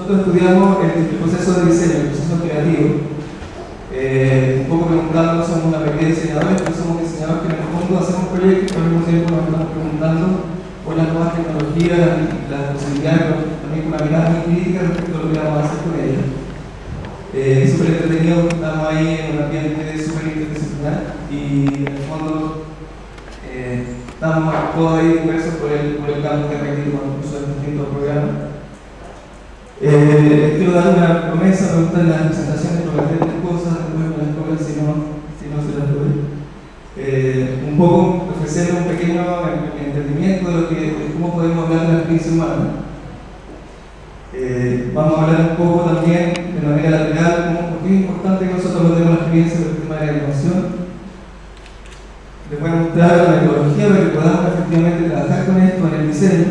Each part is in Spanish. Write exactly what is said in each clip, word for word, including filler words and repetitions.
nosotros estudiamos el, el proceso de diseño, el proceso creativo. Eh, un poco preguntando, somos una pequeña diseñadores, pero somos diseñadores que en el fondo hacemos proyectos, pero al mismo tiempo nos estamos preguntando por las nuevas tecnologías y las posibilidades, pero también con una mirada muy crítica respecto a lo que vamos a hacer con ellas. Eh, súper entretenido porque estamos ahí en un ambiente súper interdisciplinar y en el fondo eh, estamos todos ahí diversos por el, por el campo que requiere con incluso de distintos programas. Eh, quiero dar una promesa, me gustan las presentaciones, prometer cosas, después me las cobran si no, si no se las doy. Eh, un poco ofrecer un pequeño entendimiento de, lo que, de cómo podemos hablar de la experiencia humana. Eh, vamos a hablar un poco también de manera lateral, como, porque es importante que nosotros no demos la experiencia del tema de la innovación. Les voy a mostrar la metodología para que podamos efectivamente trabajar con esto en el diseño.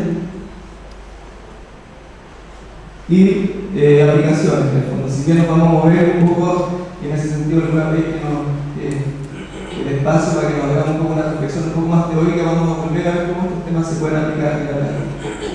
Y eh, aplicaciones, en el fondo. Si bien nos vamos a mover un poco, y en ese sentido les voy a pedir que nos, eh, el espacio para que nos hagamos un poco una reflexión un poco más teórica, vamos a volver a ver cómo estos temas se pueden aplicar en la práctica.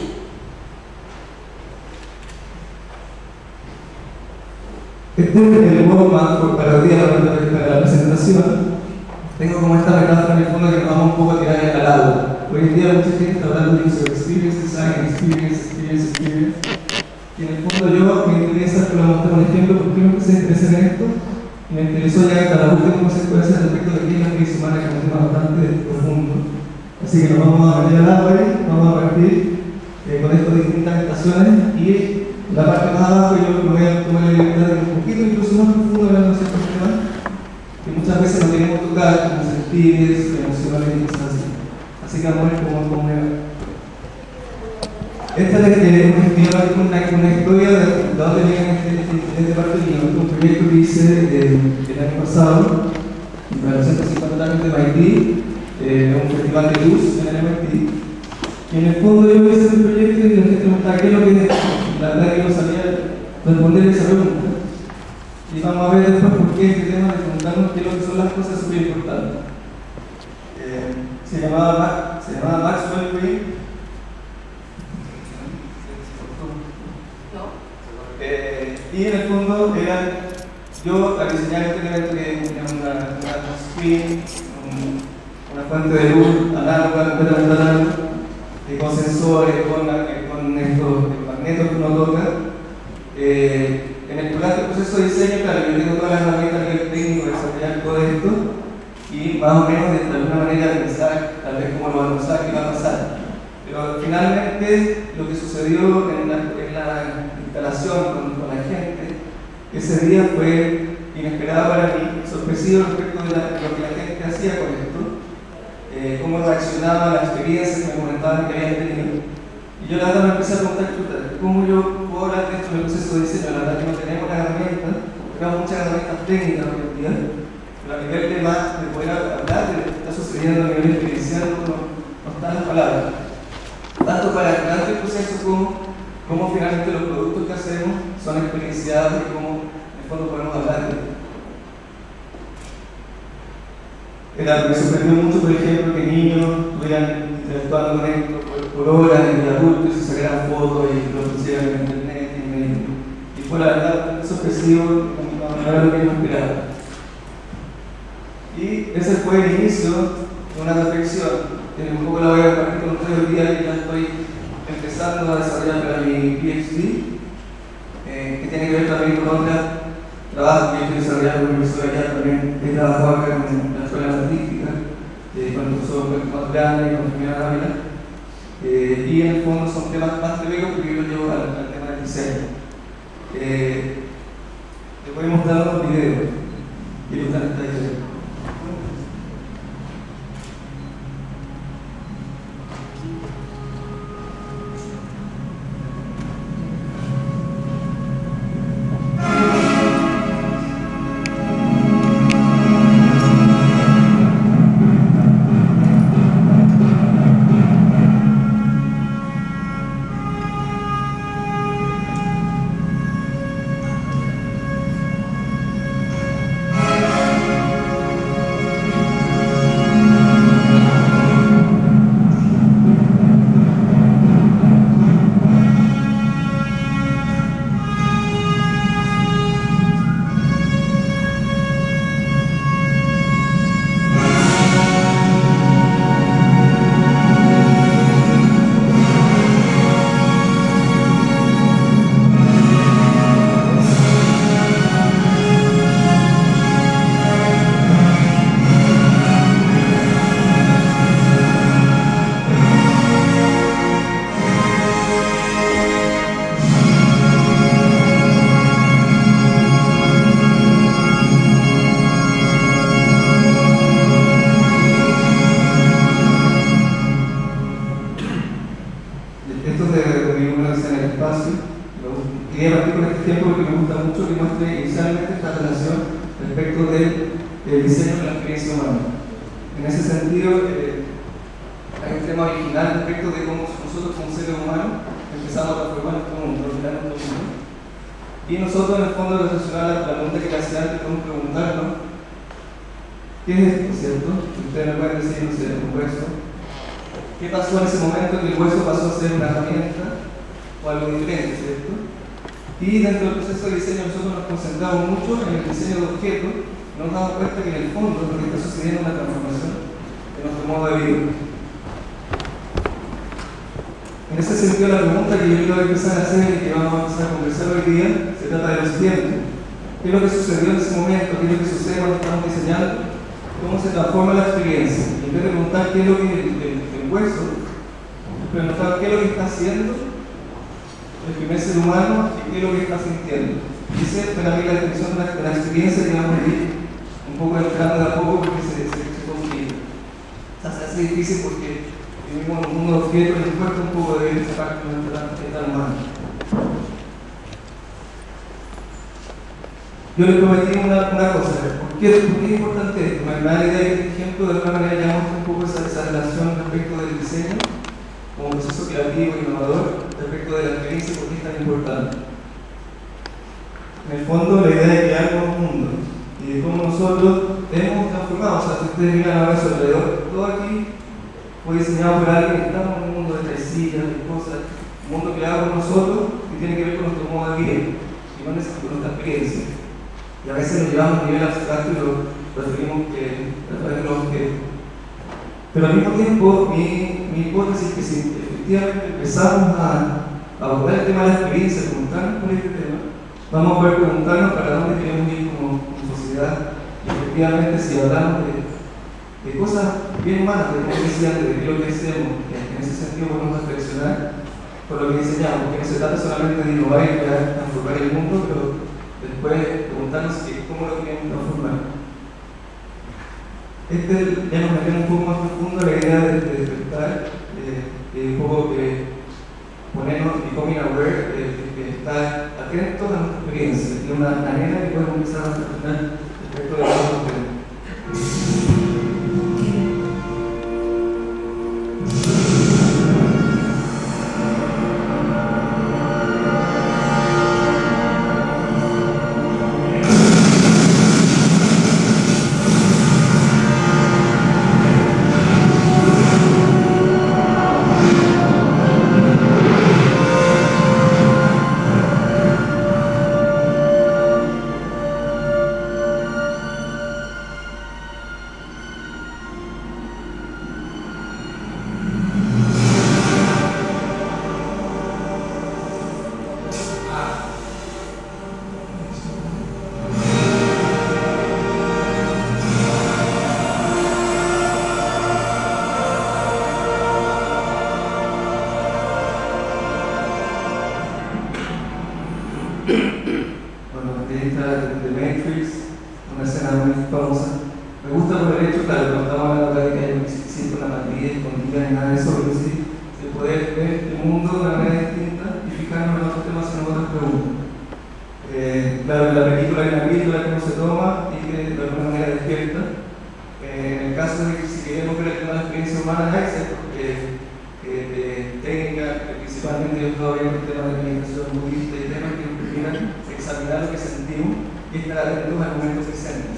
Este es el roadmap para el día para la presentación. Tengo como esta metáfora en el fondo que nos vamos un poco a tirar al agua. Hoy en día mucha gente está hablando de user experience design, experience, experience, experience. Y en el fondo yo me interesa, que lo mostrar un ejemplo, porque creo que se interesa en esto. Y me interesó ya hasta la última consecuencia respecto de aquí en la crisis humana, que es un tema bastante profundo. Así que nos vamos a meter al agua y vamos a partir eh, con estas distintas estaciones. Y la parte más abajo yo me voy a tomar la libertad de un poquito, incluso más profundo, hablando de ciertos temas que muchas veces no queremos tocar, como sentidos, emocionales y cosas así. Así que vamos a ver cómo, cómo me va. Esta es una, una, una historia de, de dónde viene este, este, este parte mío. Este es un proyecto que hice eh, el año pasado, para los ciento cincuenta años de M I T, eh, un festival de luz en el M I T. Y en el fondo yo hice un proyecto y me preguntaba qué es lo que, la verdad que no sabía responder esa pregunta. Y vamos a ver después por qué este tema de preguntarnos qué es lo que son las cosas súper importantes. Eh, se llamaba, se llamaba Maxwell Green. Eh, y en el fondo era yo al diseñar este elemento que era una, una screen, un, una fuente de luz análoga, completamente análoga, eh, con sensores, con, con estos magnetos que uno toca. Eh, en el durante el proceso de diseño, claro, yo tengo todas las herramientas a nivel técnico de desarrollar todo esto y más o menos de alguna manera pensar tal vez cómo lo vamos a usar, qué va a pasar. Pero finalmente lo que sucedió en la, en la instalación con, con la gente ese día fue inesperado para mí, sorpresivo respecto de, la, de lo que la gente hacía con esto, eh, cómo reaccionaba a la experiencia que me comentaban que habían tenido. Y yo la verdad me empecé a preguntar, ¿cómo yo puedo hablar de esto en el proceso de diseño? La verdad que no tenemos las herramientas, tenemos muchas herramientas técnicas hoy en día, pero a nivel de más de poder hablar de lo que está sucediendo a nivel experiencial no, no están las palabras. Tanto para durante el proceso como cómo finalmente los productos que hacemos son experienciados y cómo en el fondo podemos hablar de esto. Era, me sorprendió mucho, por ejemplo, que niños estuvieran interactuando con esto por, por horas y adultos y se sacaran fotos y lo pusieran en internet y, me, y fue la verdad sorpresivo, no era lo que yo esperaba. Y ese fue el inicio de una reflexión. Un poco la voy a compartir con ustedes hoy día, que ya estoy empezando a desarrollar para mi PhD, eh, que tiene que ver también con otros trabajos que yo estoy desarrollando con mi profesor allá también. He trabajado acá con la escuela artística, eh, con el profesor más grande y con la señora Dávila, eh, y en el fondo son temas más teóricos porque yo lo llevo al, al tema del diseño. Eh, les voy a mostrar unos videos que ilustran esta idea. este ejemplo porque me gusta mucho que muestre inicialmente esta relación respecto del, del diseño de la experiencia humana. En ese sentido, eh, hay un tema original respecto de cómo nosotros como seres humanos empezamos a transformar nuestro mundo, ordenar nuestro mundo. Y nosotros en el fondo relacionar la pregunta que le hacía antes, podemos preguntarnos ¿qué es esto, cierto? Ustedes me pueden decir, no sé, un hueso. ¿Qué pasó en ese momento que el hueso pasó a ser una herramienta o algo diferente, cierto? Y dentro del proceso de diseño nosotros nos concentramos mucho en el diseño de objetos y nos damos cuenta que en el fondo lo que está sucediendo es una transformación de nuestro modo de vida. En ese sentido, la pregunta que yo quiero empezar a hacer y que vamos a empezar a conversar hoy día se trata de lo siguiente: ¿qué es lo que sucedió en ese momento? ¿Qué es lo que sucede cuando estamos diseñando? ¿Cómo se transforma la experiencia? Y en vez de preguntar qué es lo que es el, el, el hueso, preguntar qué es lo que está haciendo el primer ser humano y qué es lo que está sintiendo. Y esa es para mí la definición de la, de la experiencia que vamos a ir un poco entrando de a poco porque se, se, se complica. O sea, se hace difícil porque vivimos en un mundo de objetos y nos cuesta un poco de ver esa parte de nuestra vida humana. Yo les prometí una, una cosa, ¿por qué, ¿por qué es importante esto? Me da la idea que este ejemplo de alguna manera ya muestra un poco esa, esa relación respecto del diseño como proceso creativo e innovador respecto de la experiencia, por qué es tan importante. En el fondo, la idea de crear un mundo y de cómo nosotros hemos transformado. O sea, si ustedes miran a nuestro alrededor, todo aquí fue diseñado por alguien. Estamos en un mundo de sillas, de cosas, un mundo creado por nosotros que tiene que ver con nuestro modo de vida y no necesito con nuestra experiencia. Y a veces lo llevamos a nivel abstracto y lo referimos que, a través de los objetos. Pero al mismo tiempo, mi, mi hipótesis es que si efectivamente empezamos a abordar el tema de la experiencia, preguntarnos por este tema, vamos a poder preguntarnos para dónde queremos ir como, como sociedad. Y efectivamente, si hablamos de, de cosas bien humanas, de como decían, de lo que hacemos, en ese sentido podemos reflexionar por lo que diseñamos, porque no se trata solamente de innovar y transformar el mundo, pero después preguntarnos que, cómo lo queremos transformar. Este ya nos metió un poco más profundo la idea de, de despertar, eh, eh, un poco que ponernos becoming aware, eh, que estar atentos a nuestra experiencia, y una manera que podemos empezar a reflexionar respecto de los temas. Bueno, esta de Matrix, una escena muy famosa. Me gusta por el hecho, claro, no estamos hablando de que hay existe una matriz escondida ni nada de eso, pero sí de poder ver el mundo de una manera distinta y fijarnos en otros temas y en otras preguntas. Eh, claro, en la película hay una píldora que no se toma y que de alguna manera despierta. Eh, en el caso de que si queremos ver el tema de la experiencia humana, hay ciertas eh, eh, técnicas, principalmente yo estaba viendo el tema de la meditación budista y temas que nos permitan examinar lo que sentimos y estar atentos al momento presente.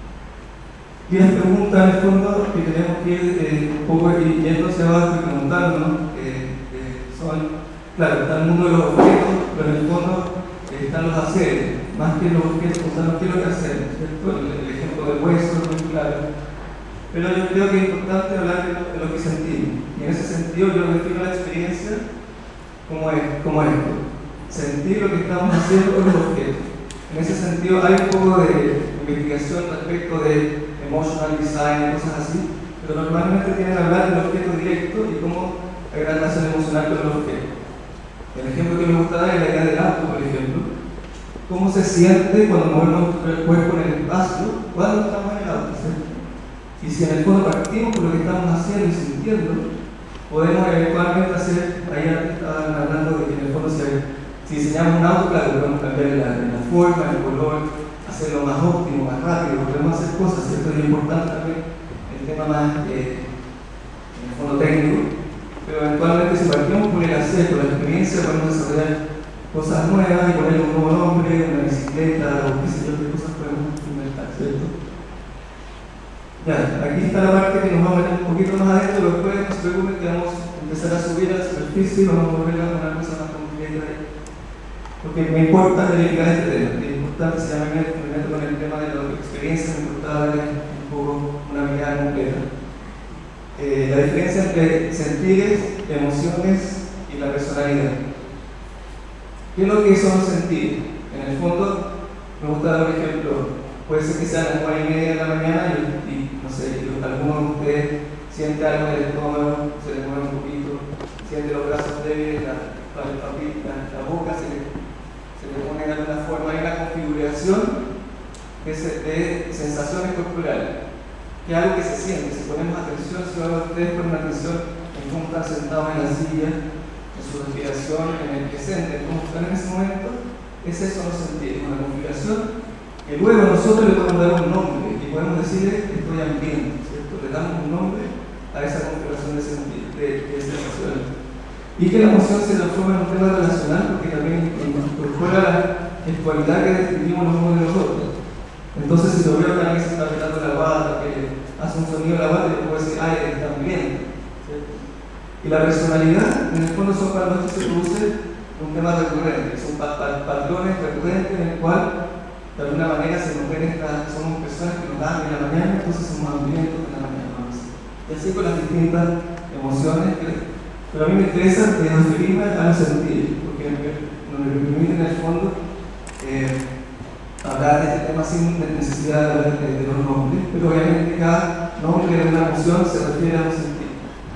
Y las preguntas, en el fondo, que tenemos que ir eh, un poco yendo hacia abajo y preguntándonos, eh, eh, son, claro, está el mundo de los objetos, pero en el fondo eh, están los haceres, más que los objetos, preguntarnos qué es lo que hacemos, ¿cierto? El, el ejemplo del hueso es muy claro. Pero yo creo que es importante hablar de lo, de lo que sentimos. Y en ese sentido yo defino la experiencia como, es, como esto: sentir lo que estamos haciendo con los objetos. En ese sentido hay un poco de investigación respecto de emotional design y cosas así, pero normalmente tienen que hablar del objeto directo y cómo hay gran relación emocional con el objeto. El ejemplo que me gusta dar es la idea del auto, por ejemplo. ¿Cómo se siente cuando movemos el cuerpo en el espacio cuando estamos en el auto, ¿cierto? Y si en el fondo partimos por lo que estamos haciendo y sintiendo, podemos eventualmente hacer, ahí estaban hablando de que en el fondo se, Si diseñamos un auto, claro, podemos cambiar la, la forma, el color, hacerlo más óptimo, más rápido, podemos hacer cosas, ¿cierto? Y es importante también el tema más, eh, en el fondo técnico, pero eventualmente si partimos por el hacer, por la experiencia, podemos desarrollar cosas nuevas y ponerle un nuevo nombre, una bicicleta, o qué sé yo, qué cosas podemos inventar, ¿cierto? Ya, aquí está la parte que nos va a meter un poquito más adentro, después no se preocupen que vamos a empezar a subir a la superficie y vamos a volver a una cosa más concreta ahí. Porque me importa verificar este tema, es importante, si ya me meto, me meto con el tema de la experiencia, me importaba darle un poco una mirada completa. Eh, la diferencia entre sentires, emociones y la personalidad. ¿Qué es lo que son sentires? En el fondo, me gusta dar un ejemplo. Puede ser que sean las nueve y media de la mañana y, y no sé, y alguno de ustedes siente algo en el estómago, se le mueve un poquito, siente los brazos débiles, la, la, la, la boca se le, se le pone de alguna forma. Hay una configuración de, de sensaciones corporales, que es algo que se siente. Si ponemos atención, si ahora ustedes ponen atención en cómo están sentados en la silla, en su respiración, en el presente, en cómo están en ese momento, es eso no sentir, una configuración. Y luego nosotros le podemos dar un nombre y podemos decirle estoy ambiente, ¿cierto? Le damos un nombre a esa configuración de, sentir, de, de sensaciones. Y que la emoción se transforma en un tema relacional porque también incorpora la gestualidad que distinguimos los unos de los otros. Entonces, si lo veo que alguien se está apretando la guata, que hace un sonido en la guata, yo puedo decir, ay, está ambiente, ¿cierto? Y la personalidad, en el fondo, son cuando esto se produce un tema recurrente, son patrones recurrentes en el cual de alguna manera se nos penetra, somos personas que nos dan en la mañana, entonces somos hambrientos en la mañana. Y así con las distintas emociones, pero a mí me interesa referirme a los sentidos, porque me, me permite en el fondo eh, hablar de este tema sin necesidad de hablar de, de los nombres, pero obviamente cada nombre de una emoción se refiere a un sentido.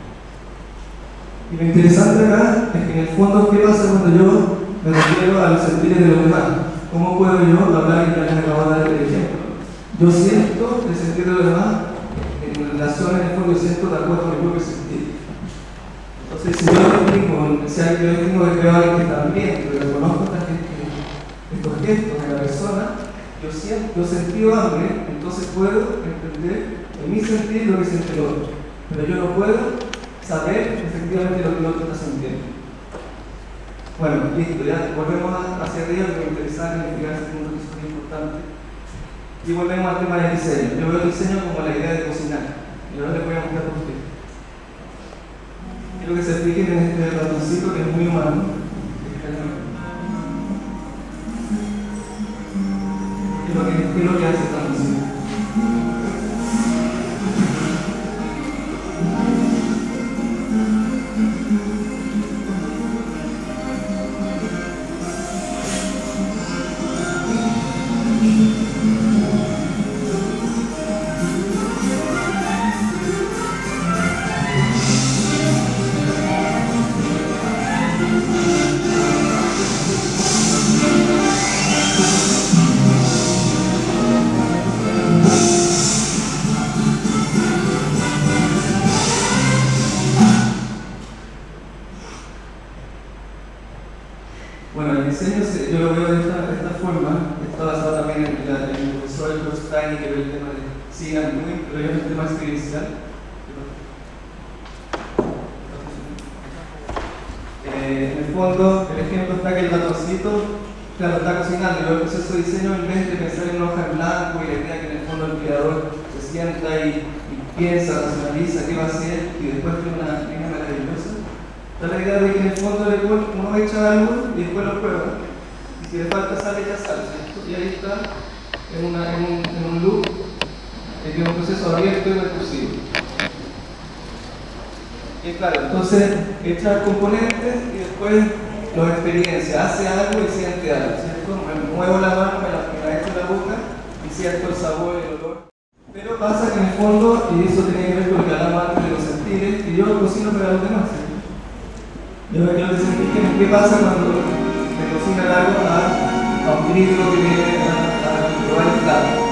Y lo interesante acá es que en el fondo, ¿qué pasa cuando yo me refiero a los sentidos de los demás? ¿Cómo puedo yo hablar y que les acabo de dar el ejemplo? Yo siento el sentido de los demás en relación, en el fondo, yo siento de acuerdo a mi propio sentido. Entonces, si yo distingo, si hay, yo distingo que veo a alguien que está bien, pero reconozco estos gestos de la persona, yo siento, yo sentí hambre, entonces puedo entender en mi sentido lo que siente el otro. Pero yo no puedo saber efectivamente lo que el otro está sintiendo. Bueno, listo, ya volvemos hacia arriba, lo que me interesa es investigar ese punto que es muy importante. Y volvemos al tema del diseño. Yo veo el diseño como la idea de cocinar. Y ahora les voy a mostrar por qué. Quiero que se fijen en este ratoncito que es muy humano. ¿Qué es lo que, qué es lo que hace esta ratoncito? Bueno, el diseño yo lo veo de esta, de esta forma, está basado también en, la, en el profesor George Stein, que ve el tema de Sigan Muy, pero yo en el tema experiencial. Eh, en el fondo, el ejemplo está que el ratoncito, claro, está cocinando, y el proceso de diseño, en vez de pensar en una hoja en blanco y la idea que en el fondo el creador se sienta y, y piensa, racionaliza qué va a hacer y después tiene una línea maravillosa. Está la idea de que en el fondo uno echa algo y después lo prueba. Y si le falta sal, echa sal, ¿cierto? Y ahí está en, una, en, un, en un loop, que es un proceso abierto y recursivo. Y claro, entonces echa componentes y después lo experiencia, hace algo y siente algo, ¿cierto? Me muevo la mano, me la, me la echo en la boca y siento el sabor y el olor. Pero pasa que en el fondo, y eso tiene que ver con lo que hablamos antes de los sentires, y yo cocino para los demás, ¿cierto? Yo quiero que se fijen qué pasa cuando se cocina algo a, a un crítico que viene a, a probar el plato.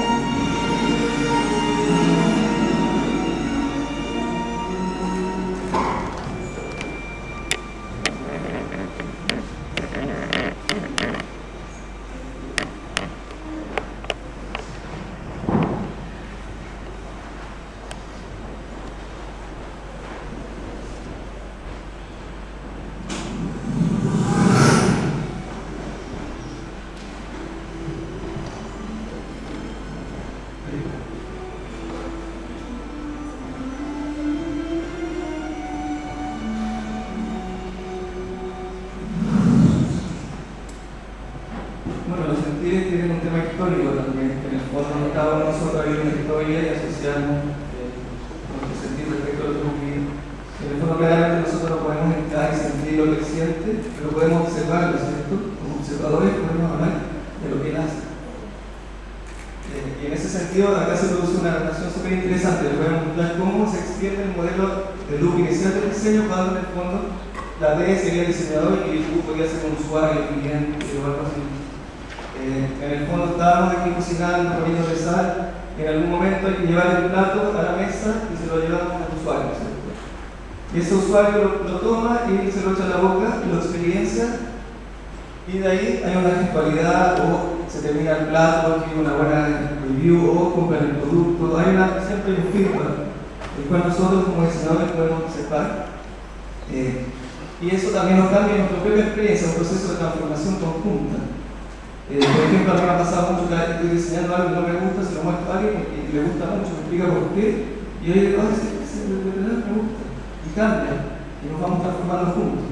En el fondo, claramente nosotros no podemos entrar y sentir lo que él siente, pero podemos observarlo, ¿cierto? Como observadores podemos hablar de lo que él hace. Eh, y en ese sentido, acá se produce una relación súper interesante. Les voy a mostrar cómo se extiende el modelo de loop inicial del diseño cuando en el fondo la D sería el diseñador y el U podría ser un usuario, cliente o algo así. Eh, en el fondo estábamos aquí cocinando, poniendo de sal, y en algún momento hay que llevar el plato a la mesa y se lo llevamos al usuario, ¿cierto? Y ese usuario lo, lo toma y se lo echa a la boca, lo experiencia, y de ahí hay una gestualidad, o se termina el plato, tiene una buena review, o compran el producto. Hay una, siempre hay un feedback, el cual nosotros como diseñadores podemos observar. Eh, y eso también nos cambia nuestra propia experiencia, un proceso de transformación conjunta. Eh, por ejemplo, a mí me ha pasado mucho que estoy diseñando algo que no me gusta, se lo muestro a alguien y le gusta mucho, me explica por qué, y yo digo, ah, sí, sí, de verdad me gusta, y cambia, y nos vamos transformando juntos.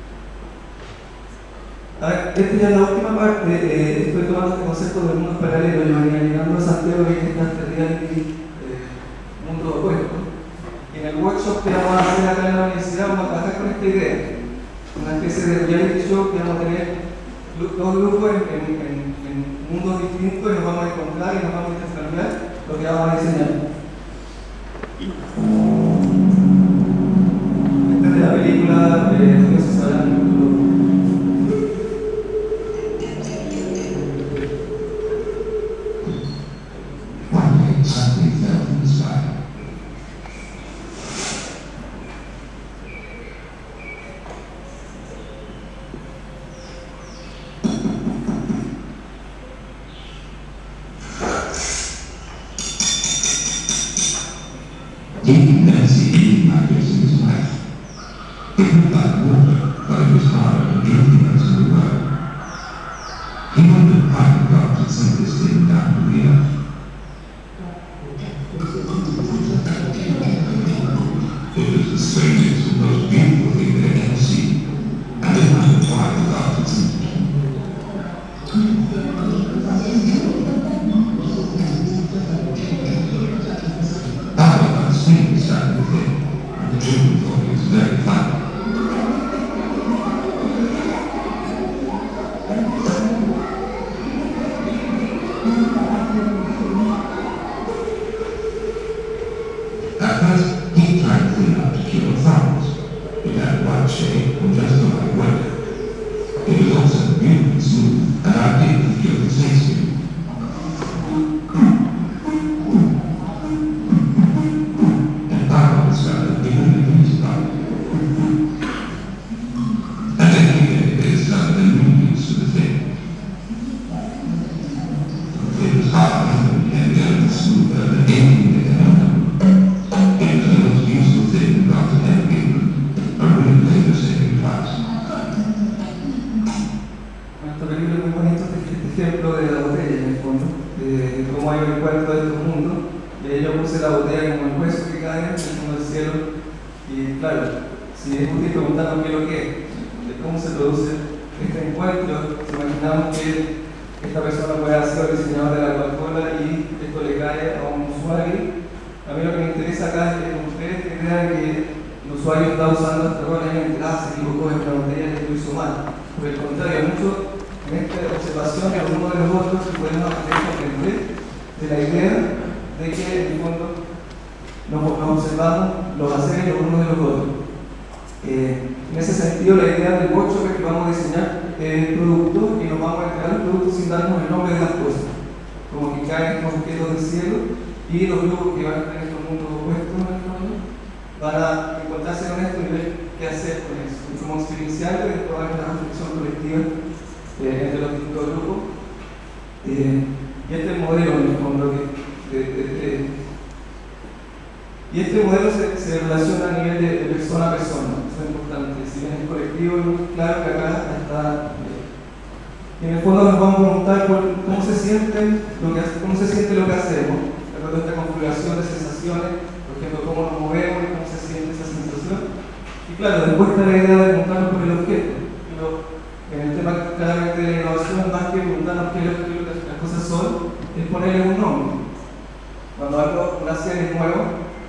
A ver, esta ya es la última parte. Eh, estoy tomando este concepto del mundo paralelo. Yo venía llegando a Santiago y está este reality eh, mundo opuesto. Y en el workshop que vamos a hacer acá en la universidad vamos a trabajar con esta idea, una especie de reality show que vamos a tener dos grupos en, en, en, en mundos distintos y nos vamos a encontrar y nos vamos a intercambiar lo que vamos a diseñar. Esta es de la película de Dios se sabrán. Taking Nancy eating matters in his life. It looked like water, but it was harder than anything else in the world. He wondered why the gods had sent this thing down to the earth. It was the strangest and most beautiful thing they had ever seen, and they wondered why the gods had sent it. Thing started with him, and the children thought he was very funny. At first, he tried clean up to cure thumbs. It had a white shade and just the right way. It was also beautifully smooth, and ideal to cure the snake skin.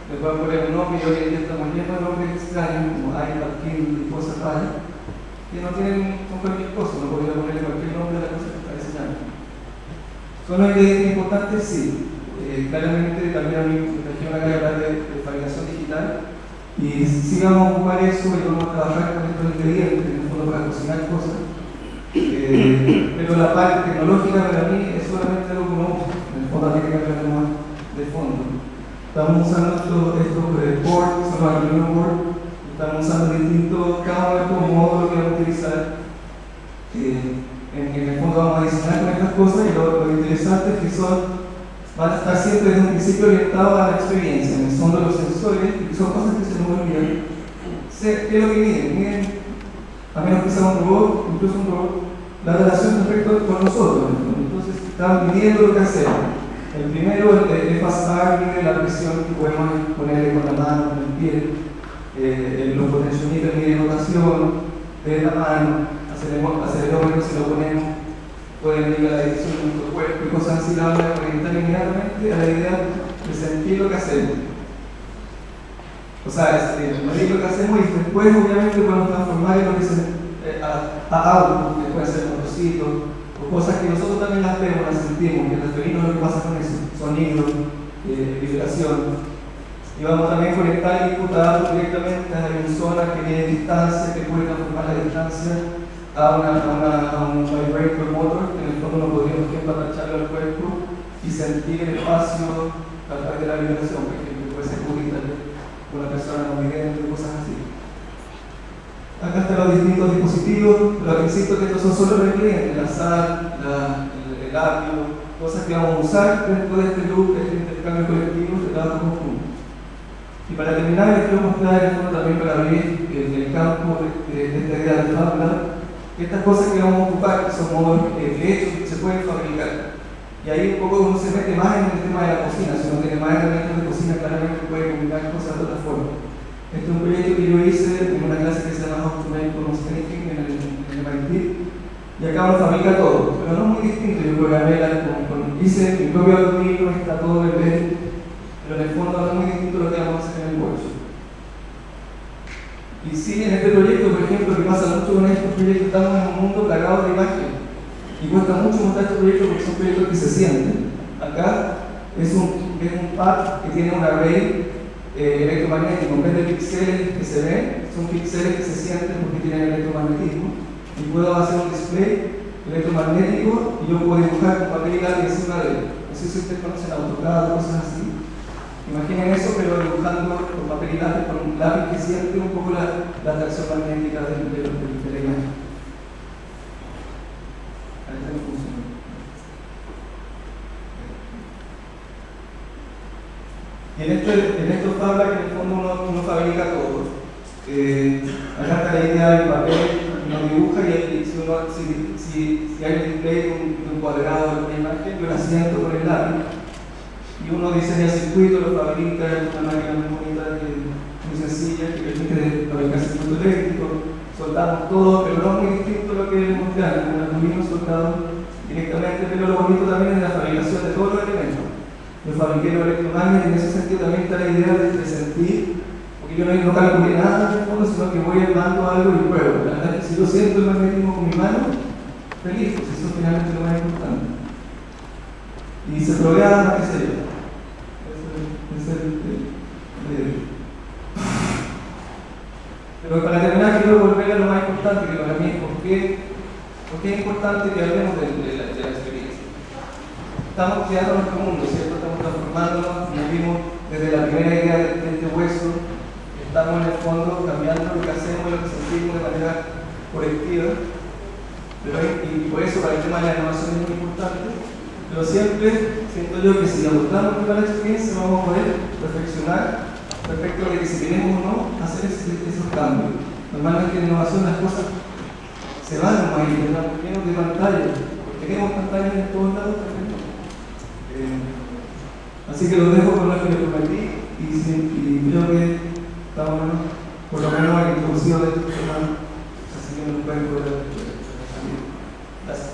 le pueden poner un nombre y hoy en día estamos llenos de nombres extraños como iPad, Kindle y cosas raras que no tienen son cualquier cosa, no podría ponerle cualquier nombre a la cosa que está diseñando. ¿Son ideas importantes? Sí. Eh, claramente también a mí me trajeron acá a hablar de, de fabricación digital y sí vamos a ocupar eso y vamos a trabajar con estos ingredientes en el fondo para cocinar cosas. Eh, pero la parte tecnológica para mí es solamente algo que uno usa, en el fondo tiene que hablar más de fondo. Estamos usando estos, estos eh, boards, son los Arduino boards, estamos usando distintos, cada uno de estos módulos que vamos a utilizar. Eh, en, en el fondo vamos a diseñar con estas cosas y lo, lo interesante es que son, van a estar siempre desde un principio orientados a la experiencia, en el fondo los sensores, y son cosas que se nos olvidan. ¿Qué es lo que miden? Miden, a menos que sea un robot, incluso un robot, la relación respecto con nosotros. Entonces están midiendo lo que hacemos. El primero, el F A S R, mide la presión que podemos ponerle con la mano, con el pie. Eh, los potenciómetros miden rotación de la mano, acelerómetros si lo ponemos, pueden medir la dirección de nuestro cuerpo y cosas así, la van a orientar inmediatamente a la idea de sentir lo que hacemos. O sea, es, medir lo que hacemos y después obviamente podemos transformar en lo que se, eh, a, a audio, que puede ser motocitos, o cosas que nosotros también las vemos, las sentimos, y referirnos a lo que pasa con eso, sonido, eh, vibración. Y vamos también a conectar el input a audio directamente a la emisora que tiene distancia, que puede transformar la distancia a, una, a, una, a un vibrator motor, que en el fondo no podríamos, por ejemplo, atacharlo al cuerpo y sentir el espacio a través de la vibración, por ejemplo, que puede ser pública con una persona no vidente, cosas así. Acá están los distintos dispositivos, pero insisto que estos son solo los clientes, la sal, la, el, el audio, cosas que vamos a usar dentro de este loop, este intercambio colectivo de trabajo conjunto. Y para terminar, les quiero mostrar el fondo también para abrir el, el campo de, de, de esta idea de fábula, estas cosas que vamos a ocupar, que son modos eh, hechos que se pueden fabricar. Y ahí un poco uno se mete más en el tema de la cocina, si uno tiene más herramientas de cocina, claramente puede combinar cosas de otra forma. Este es un proyecto que yo hice en una clase que se llama How to Make Commons Thinking en el, en el M I T, y acá uno fabrica todo, pero no es muy distinto. Yo programé la, con, con, hice mi propio Arduino, está todo bebé, pero en el fondo no es muy distinto lo que vamos a hacer en el workshop. Y sí, en este proyecto, por ejemplo, que pasa mucho con estos proyectos, estamos en un mundo plagado de imagen, y cuesta mucho montar estos proyectos porque son proyectos que se sienten. Acá es un, es un pad que tiene un array Eh, electromagnético, en vez de píxeles que se ven, son píxeles que se sienten porque tienen electromagnetismo, y puedo hacer un display electromagnético y yo puedo dibujar con papel y lápiz encima de él. No sé si ustedes conocen AutoCAD o cosas así. Imaginen eso, pero dibujando con papel y lápiz, con un lápiz que siente un poco la, la atracción magnética de, de, de, de la imagen. Ahí está, no funciona. Y en, este, en estos tablas que en el fondo uno, uno fabrica todo. Eh, acá está la idea del papel, uno dibuja y si, uno, si, si, si hay un display de un, de un cuadrado de una imagen, yo la siento con el lápiz. Y uno diseña el circuito, lo fabrica, es una máquina muy bonita, muy sencilla, que permite fabricar circuito eléctrico. Soldamos todo, pero no es muy distinto a lo que mostraron, con el aluminio soldado directamente, pero lo bonito también es la fabricación de todos los elementos. Yo fabriqué los electromagnetos y en ese sentido también está la idea de, de sentir, porque yo no, no calculé nada en el fondo, sino que voy armando algo y pruebo. La verdad es que si yo siento el magnetismo con mi mano, feliz, pues eso finalmente es lo más importante. Y se programa, qué sé yo. Ese es el, el, el, Pero para terminar quiero volver a lo más importante que para mí es por qué, por qué es importante que hablemos de, de, la, de la experiencia. Estamos creando nuestro mundo, ¿cierto? Estamos transformándonos, nos vimos desde la primera idea de, de este hueso, estamos en el fondo cambiando lo que hacemos, lo que sentimos de manera colectiva, pero, y, y por eso para el tema de la innovación es muy importante, pero siempre siento yo que si adoptamos toda la experiencia vamos a poder reflexionar respecto a que si queremos o no hacer esos, esos cambios. Normalmente en innovación las cosas se van a ir, estamos llenos de pantallas, porque tenemos pantallas en todos lados también. Eh, así que lo dejo con lo que les prometí y, y creo que estamos por lo menos en introducido de estos temas, así que nos pueden poder salir. Gracias.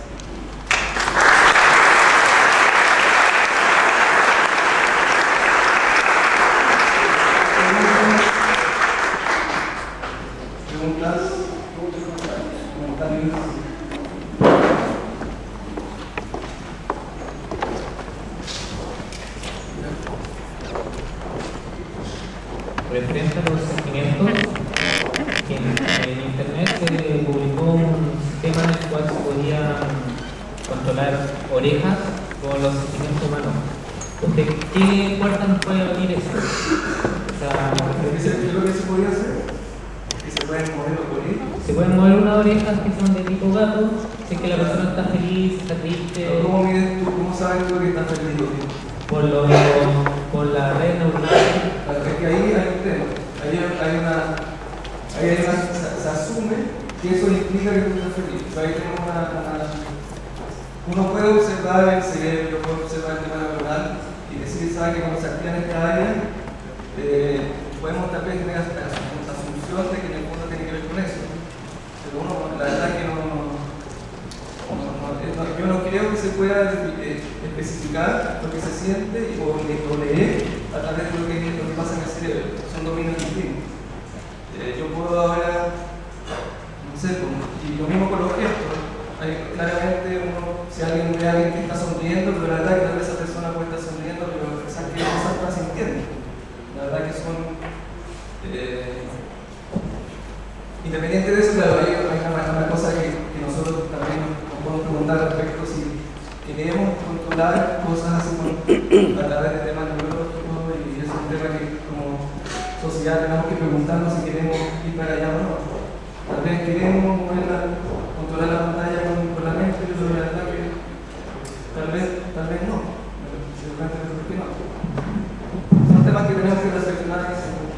referente a los sentimientos, que en, en internet se publicó un sistema en el cual se podían controlar orejas con los sentimientos humanos. ¿Usted qué puerta nos puede abrir eso? O sea, ¿Qué es lo que se podía hacer? Que se pueden mover los orejas. se pueden mover unas orejas que son de tipo gato, sé que la persona está feliz, está triste. ¿Cómo mides tú? ¿Cómo sabes tú que estás feliz? Por, lo, por la red neuronal. Es que ahí hay un tema. Ahí hay una. Ahí hay una se, se asume que eso implica que tú estás feliz. Ahí tenemos una, una. Uno puede observar el cerebro, puede observar el tema neuronal y decir, sabe que cuando se activa en esta área, eh, podemos tal vez tener la asunción de que en el fondo tiene que ver con eso. Pero uno, la verdad que no. no, no, no yo no creo que se pueda eh, especificar lo que se siente o, o leer a través de lo que, lo que pasa en el cerebro. Son dominios distintos. Eh, yo puedo ahora, no sé, como, y lo mismo con los gestos. Hay, claramente uno, si alguien ve a alguien que está sonriendo, pero la verdad que tal vez esa persona puede estar sonriendo, pero esas que cosas no las entiende. La verdad que son eh, independiente de eso, claro, hay una, una cosa que, que nosotros también nos podemos preguntar respecto si queremos controlar cosas así con, a través de temas neurológicos, y es un tema que como sociedad tenemos que preguntarnos si queremos ir para allá o no. Tal vez queremos moverla, controlar la pantalla con, con la mente, pero la verdad que tal vez, tal vez no. Seguramente creo que no. Son temas que tenemos que reflexionar en ese momento.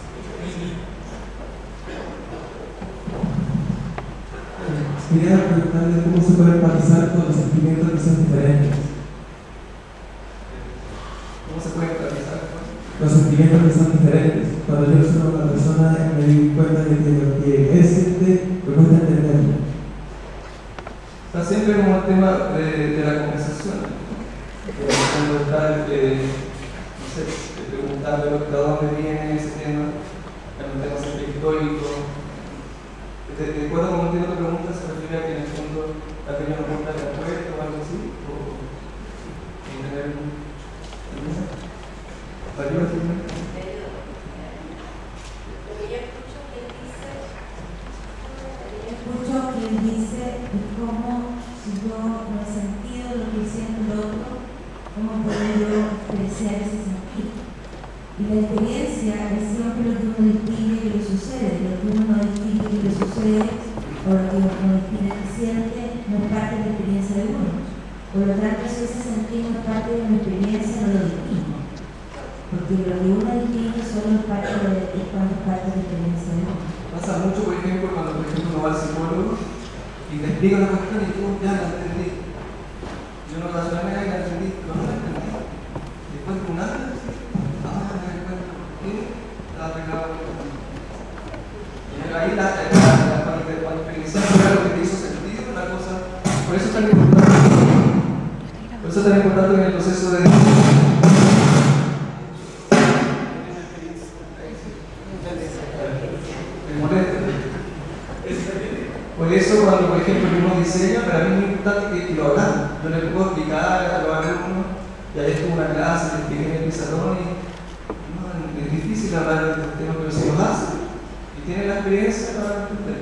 Quería preguntarle cómo se puede empatizar con los sentimientos que son diferentes. ¿Cómo se puede empatizar? Los sentimientos que son diferentes. Cuando yo soy una persona me di cuenta de que lo que él siente me cuesta entenderlo. Está siempre como el tema de, de la conversación. Cuando está, eh, no sé, preguntando de dónde viene ese tema, el tema pictórico. De, de acuerdo con entiendo tu pregunta, se refiere a que en el fondo ha tenido una pregunta de apuesta o algo así, o tener un. ¿Ayuda a firmar? Escucho que él dice de cómo, si yo no he sentido lo que siente el otro, cómo puedo yo apreciar ese sentido. Y la experiencia es siempre lo que uno distingue que le sucede, lo que uno no distingue que le sucede o lo que uno distingue que siente no es parte de la experiencia de uno. Por lo tanto, si ese sentido es parte de mi experiencia, no lo distingo. Porque lo que uno distingue solo es parte de, es cuando es parte de la experiencia de uno. Pasa mucho, por ejemplo, cuando por ejemplo uno va al psicólogo y te explica una cuestión y tú ya la entendí. Yo no razonablemente la entendí, pero no la entendí. Después de un año, ah, me encuentro por qué estaba pegado. Y ahí la, la, la, cuando te experiencias lo que te hizo sentido, la cosa. Por eso es tan importante. Por eso es tan importante en el proceso de. Por eso cuando, por ejemplo, uno diseña, para mí es muy importante que, que lo hablamos. Yo le puedo explicar a los alumnos, y ayer tuve una clase, le expliqué en el pizarrón y no, es difícil hablar de estos temas, pero si los hacen y tienen la experiencia, lo van a entender.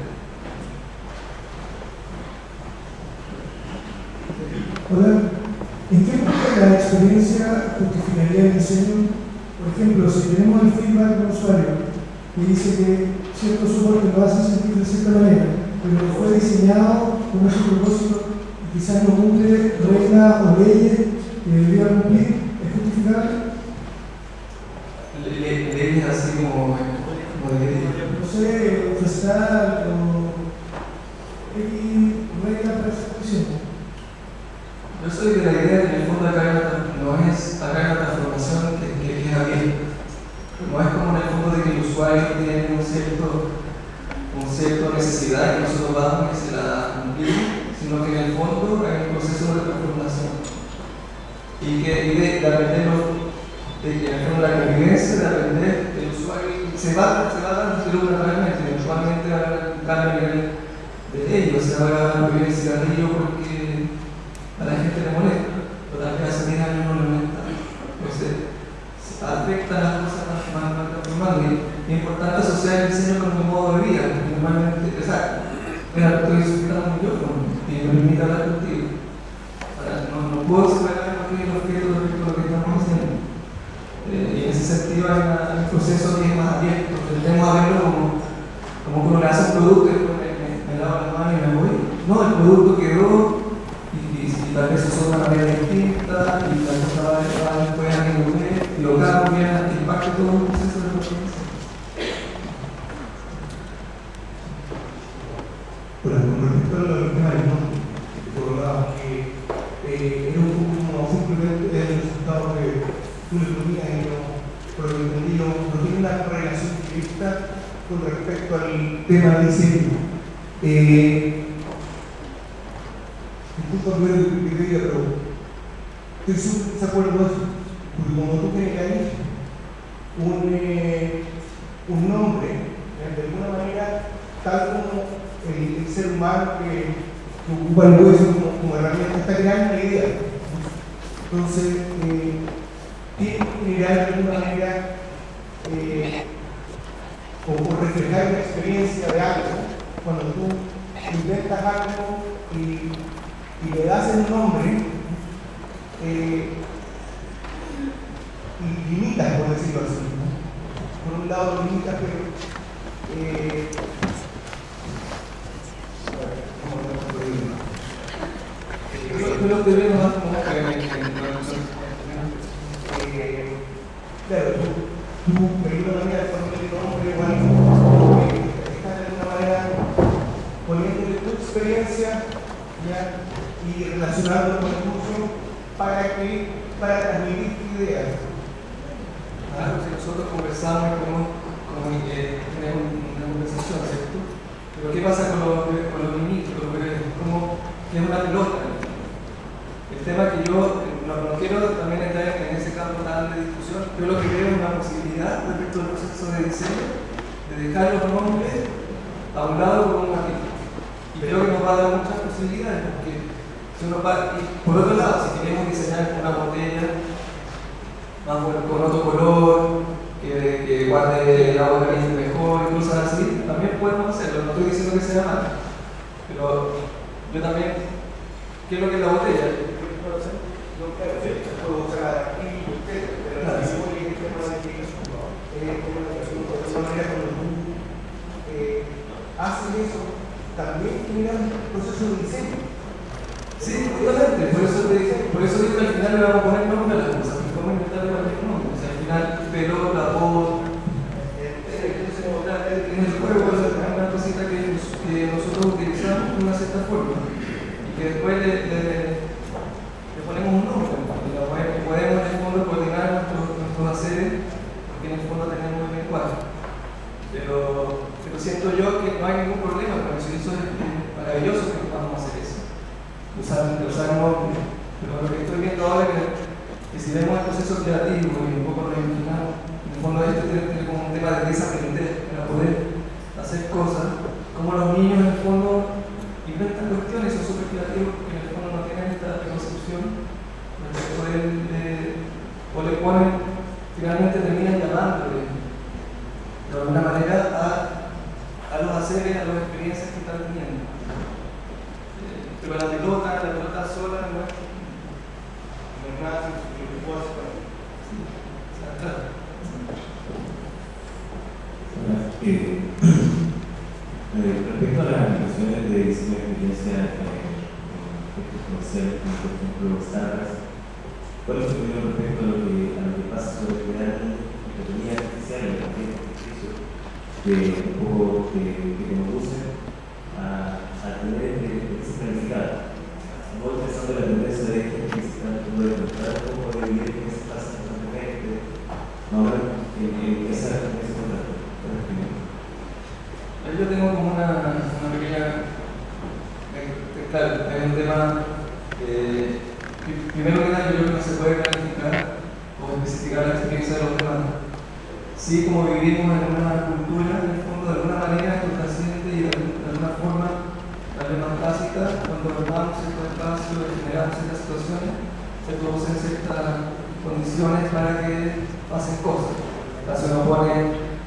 Hola, ¿en qué punto la experiencia justificaría el diseño? Por ejemplo, si tenemos el feedback de un usuario que dice que cierto soporte lo hace sentir de cierta manera, pero fue diseñado con ese propósito y quizás no cumple reglas o leyes que debería cumplir, ¿es justificable? Leyes así como, como de leyes. No sé, gestar o reglas para esa cuestión. Yo soy de la idea que en el fondo acá hay una, no es, acá hay una transformación que, que, que es abierta. No es como en el fondo de que el usuario tiene un cierto con cierta necesidad que nosotros vamos y se la cumplimos, sino que en el fondo hay un proceso de transformación y que y de, de aprender de que en el fondo la convivencia de aprender el usuario se va, se va dando naturalmente, eventualmente va a entrar a nivel de ellos, se va a vivir el cigarrillo porque a la gente le molesta, pero tal vez hace diez años no le molesta, entonces afecta las cosas más, más, más, más sumando. Y es importante asociar el diseño con un modo de vida, porque normalmente, o sea, mira, estoy sujetando un micrófono y me permite hablar contigo. Ahora, no, no puedo separar lo que es el objeto respecto a lo que estamos haciendo. Eh, y en ese sentido hay, una, hay un proceso que es más abierto. Tendemos a verlo como, como cuando le hace un producto y después me, me, me lavo las manos y me voy. No, el producto quedó y, y, y tal vez se usó de una manera distinta y la cosa va después a nivel y lo cambia, impacta todo el proceso de producción. Bueno, con respecto al tema del nombre, por un lado, que eh, era un poco como simplemente el resultado que tú le ponías y no, por lo que entendí, no, no tiene una relación directa con respecto al tema del diseño. Eh, disculpa ver el video, pero estoy súper desacuerdo de eso, porque como tú generas un, eh, un nombre, de alguna manera, tal como el, el ser humano que, que ocupa el hueso como, como herramienta, está creando una idea. Entonces, eh, tiene que generar de alguna manera eh, o, o reflejar una experiencia de algo. Cuando tú inventas algo y, y le das el nombre, eh, y limitas, por decirlo así, ¿no? Por un lado lo limitas, pero eh, Yo lo que veo más como que claro, tú, tú de alguna manera, cuando le nombre igual, estás de alguna manera poniéndole tu experiencia, ¿ya? Y relacionando con el uso para que, para transmitir tu idea. Claro, si nosotros conversamos como, como eh, tenemos una conversación, ¿cierto? Pero ¿qué pasa con los, con los ministros? Como que es una pelota. El tema que yo no, no quiero también entrar en ese campo tan de discusión, yo lo que veo es una posibilidad respecto al proceso de diseño, de dejar los nombres a un lado con un matiz. Y creo que nos va a dar muchas posibilidades, porque si uno va, y por otro lado, si queremos diseñar una botella más con, con otro color, que, que guarde el agua caliente mejor y cosas así, también podemos hacerlo. No estoy diciendo que sea malo, pero yo también, ¿qué es lo que es la botella? No, claro, sí, puedo usar aquí y usted, pero la memoria es tema de que es como una persona, de esa manera cuando tú eh, haces eso, también genera un proceso de diseño. Sí, totalmente, por eso, te, por eso digo que al final le vamos a poner nombre a las cosas, que podemos inventarle cualquier nombre, o sea, al final, pero la voz, en el juego es una cosita que, que nosotros utilizamos de una cierta forma, y que después le, le le ponemos un nombre, y podemos en el fondo coordinar nuestros nuestro haceres, porque en el fondo tenemos el lenguaje. Pero, pero siento yo que no hay ningún problema con eso, y eso es maravilloso que podamos hacer eso, usar, usar nombres. Pero lo que estoy viendo ahora es que, que si vemos el proceso creativo y un poco lo imaginamos, en el fondo esto tiene como un tema de desaprender para poder hacer cosas, como los niños en el fondo inventan cuestiones, son súper creativos, porque en el fondo no tienen esta preconcepción respecto de, de, o le ponen, finalmente terminan llamándole de alguna manera a, a los haceres, a las experiencias que están teniendo. Eh, pero la pelota, la pelota sola no es, no es nada lo que puedo hacer para mí. Sí, o sea, claro. Eh, eh, respecto a las aplicaciones de diseño de experiencia en estos conceptos, por ejemplo, Starbucks, ¿cuál es tu opinión respecto a lo que, a lo que pasa sobre crear inteligencia artificial en el ejercicio que un poco que, que conduce a, a tener experiencias planificadas? Voy pensando en la tendencia de gente que se está tratando de encontrar cómo vivir en ese espacio constantemente, no en, en esa experiencia constante. Yo tengo como una, una pequeña, claro, hay un tema, eh, primero que nada yo creo que no se puede planificar o especificar la experiencia de los demás. Sí, como vivimos en una cultura, en el fondo, de alguna manera esto trasciende y de, de alguna forma, tal vez más básica, cuando armamos ciertos espacios, generamos ciertas situaciones, se producen ciertas condiciones para que pasen cosas. La se nos pone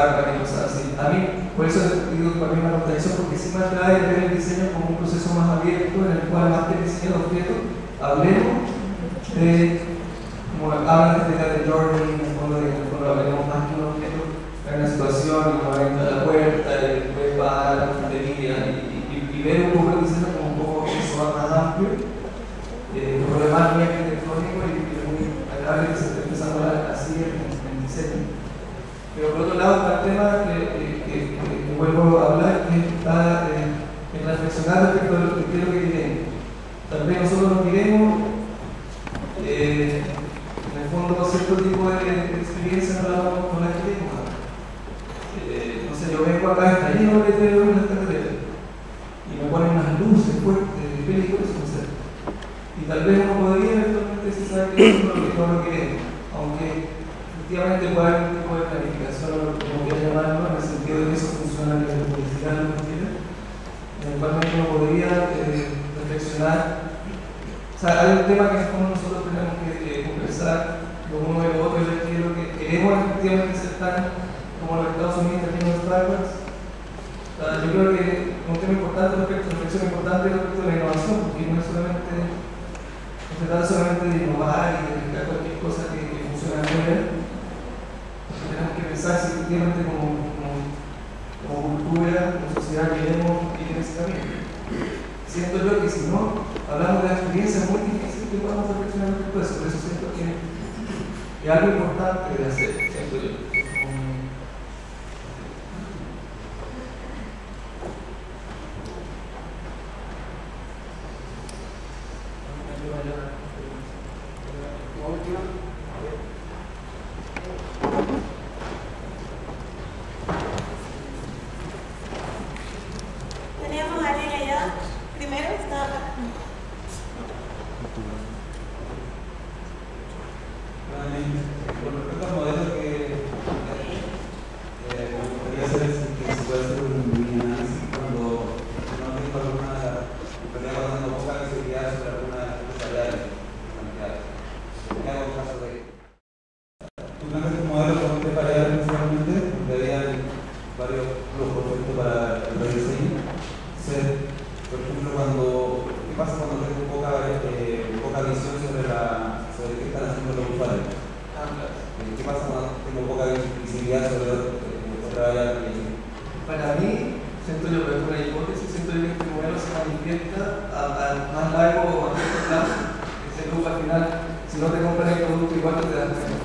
Starbucks y cosas así. A mí, por eso digo que para mí es una contradicción, porque sí me atrae ver el diseño como un proceso más abierto en el cual, más que el diseño de objetos, hablemos de, como hablan de de journey, en el fondo, en el fondo hablemos más que un objeto, hay una situación y uno entra a la puerta y después va a la cafetería y, y, y ver un poco el diseño como un poco eso más amplio, eh, por lo demás muy arquitectónico y, y muy agradable que se esté empezando a hablar así en, en diseño. Pero por otro lado está el tema que, que, que, que vuelvo a hablar, que está eh, en reflexionar respecto a lo que quiero que queremos. Tal vez nosotros nos miremos, eh, en el fondo cierto tipo de, de experiencia no la vamos con la que queremos. Eh, no sé, yo vengo acá, está lleno de letreros en la carretera y me ponen unas luces fuertes de películas, no sé. Y tal vez uno podría eventualmente si sabe que eso es lo que no lo queremos, aunque efectivamente puede haber un tipo de planificación, como quiera llamarlo, en el sentido de que eso funciona a nivel publicidad, en el cual uno podría eh, reflexionar. O sea, hay un tema que en el fondo nosotros tenemos que eh, conversar lo uno y lo otro, y ver qué es lo que queremos efectivamente ser tan como los Estados Unidos aquí en los Starbucks. O sea, yo creo que un tema importante, respecto, una reflexión importante respecto a la innovación, porque no es solamente, no se trata solamente de innovar y de crear cualquier cosa que, que funcione bien. Tenemos que pensar si efectivamente como, como, como cultura, como sociedad queremos ir en ese camino. Siento yo que si no hablamos de la experiencia es muy difícil que podamos reflexionar respecto a eso, por eso siento que es algo importante de hacer, siento yo. Tenemos a alguien allá. Primero está. Con respecto al modelo que eh, me gustaría hacer es que se puede hacer un mini análisis cuando no tengo alguna, en realidad cuando tengo poca visibilidad sobre alguna empresarial planteada. ¿Qué hago en caso de tú planteas un modelo con este variable principalmente, donde había varios flujos ¿cierto? Para el rediseño? Ser, por ejemplo, cuando ¿qué pasa cuando tengo poca, eh, poca visión sobre, la, sobre qué están haciendo los usuarios? ¿Qué pasa cuando tengo poca visibilidad sobre otra área? Para mí, siento yo, pero es una hipótesis, siento yo que este modelo se manifiesta a, a más largo o más corto plazo. Ese grupo al final, si no te compran el producto, igual no te dan cuenta.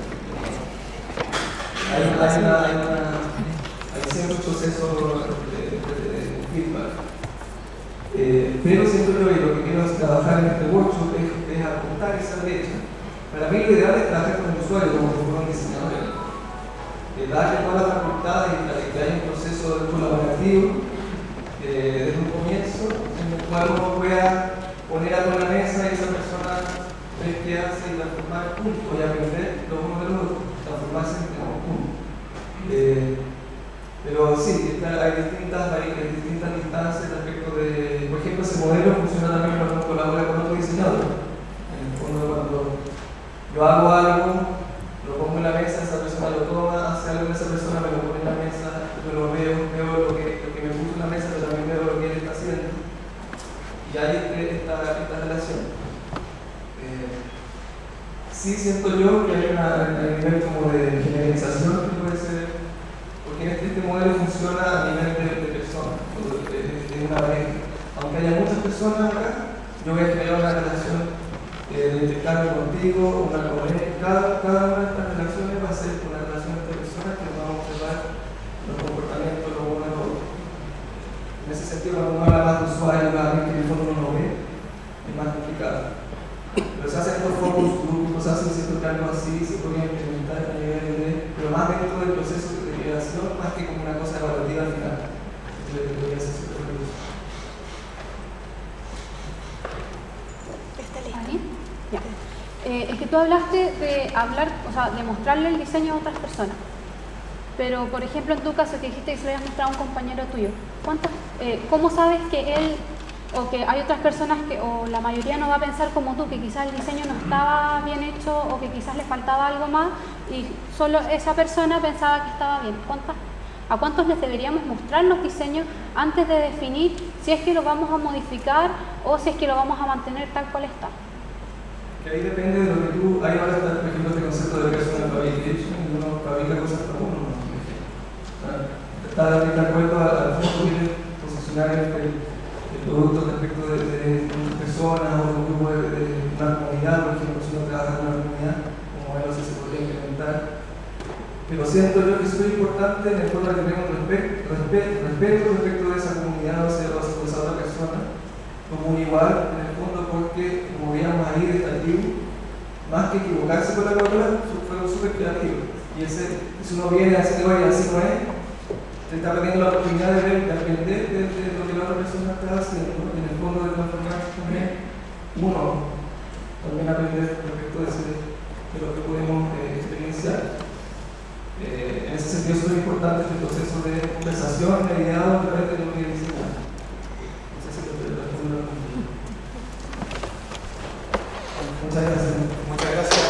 Hay, hay, una, hay, una, hay siempre un proceso de, de, de, de feedback. Eh, pero siento yo que lo que quiero trabajar en este workshop es, es apuntar esa brecha. Para mí lo ideal es trabajar con el usuario como si fuera un diseñador. Eh, darle todas las facultades y que haya un proceso colaborativo eh, desde un comienzo en el cual uno pueda poner algo en la mesa y esa persona ver qué hace y transformar puntos y aprender los unos de los otros, transformarse en un punto. Eh, pero sí, está, hay, distintas, hay, hay distintas instancias respecto de, por ejemplo, ese modelo funciona también cuando uno colabora con otro diseñador. En el fondo, cuando yo hago algo, lo pongo en la mesa, esa persona lo toma, hace algo en esa persona, me lo pone en la mesa, yo lo veo, veo lo que, lo que me puso en la mesa, pero también veo lo que él está haciendo. Y hay esta, esta relación. Eh, sí siento yo que hay una, un nivel como de generalización que puede ser, porque este, este modelo funciona a nivel de, de personas, de, de, de una pareja. Aunque haya muchas personas acá, yo voy a generar una relación Eh, de intercambio contigo, una comunidad, cada, cada una de estas relaciones va a ser una relación entre personas que vamos a observar los comportamientos lo uno y lo otro. En ese sentido, cuando uno habla más de usuario, cada vez que en el fondo uno lo ve, es más complicado. Pero se hacen estos focus grupos, se hacen ciertos cambios así, se podrían implementar a nivel de, pero más dentro del proceso de generación, más que como una cosa evaluativa al final. Entonces, que podría ser súper curioso. Ya. Eh, es que tú hablaste de hablar, o sea, de mostrarle el diseño a otras personas. Pero, por ejemplo, en tu caso, que dijiste que se lo habías mostrado a un compañero tuyo, ¿cuántas, eh, ¿cómo sabes que él o que hay otras personas que, o la mayoría no va a pensar como tú, que quizás el diseño no estaba bien hecho o que quizás le faltaba algo más y solo esa persona pensaba que estaba bien? ¿Cuántas, ¿A cuántos les deberíamos mostrar los diseños antes de definir si es que lo vamos a modificar o si es que lo vamos a mantener tal cual está? Que ahí depende de lo que tú, ahí ahora está, por ejemplo, este concepto de personal fabrication, y uno fabrica cosas para uno, ¿no? Está de acuerdo al fondo que quiere posicionar el, el producto respecto de, de, de una persona o de un grupo de, de una comunidad, por ejemplo, si uno trabaja en una comunidad, como modelo se podría implementar. Pero siento yo que es muy importante en el fondo que tenemos respeto, respeto, respeto respecto de esa comunidad o esa, o esa otra persona, como un igual en el fondo, porque como veíamos ahí de esta tribu, más que equivocarse con la cultura, fueron súper creativos. Y ese, si uno viene a decir, oye, así no es, te está perdiendo la oportunidad de ver, de aprender de, de lo que la otra persona está haciendo, ¿no? Y en el fondo de transformarse también, uno también aprender respecto de, ese, de lo que podemos eh, experienciar. Eh, en ese sentido es muy importante el proceso de conversación mediado a través de lo que diseñamos. No sé si te respondo. Muchas gracias. Muchas gracias.